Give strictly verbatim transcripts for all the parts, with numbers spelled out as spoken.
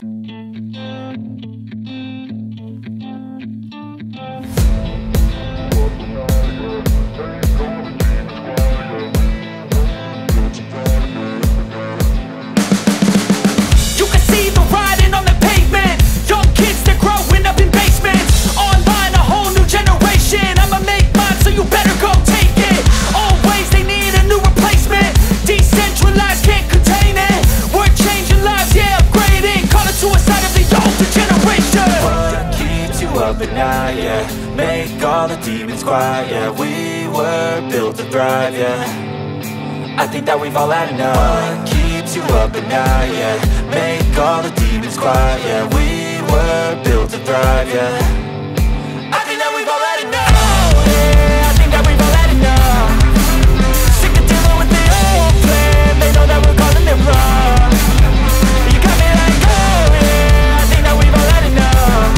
Up at night, yeah. Make all the demons quiet, yeah. We were built to thrive, yeah. I think that we've all had enough. What keeps you up at night, yeah. Make all the demons quiet, yeah. We were built to thrive, yeah. I think that we've all had enough. Oh, yeah, I think that we've all had enough. Sick of dealing with the old plan. They know that we're calling it wrong. You got me like, oh yeah, I think that we've all had enough.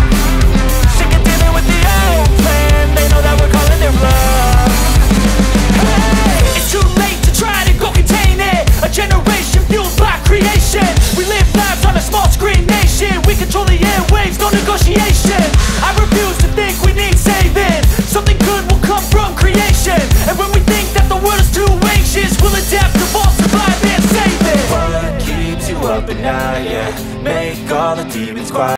Negotiation. I refuse to think we need saving. Something good will come from creation. And when we think that the world is too anxious, we'll adapt, evolve, survive and save it. What keeps you up at night, yeah. Make all the demons quiet.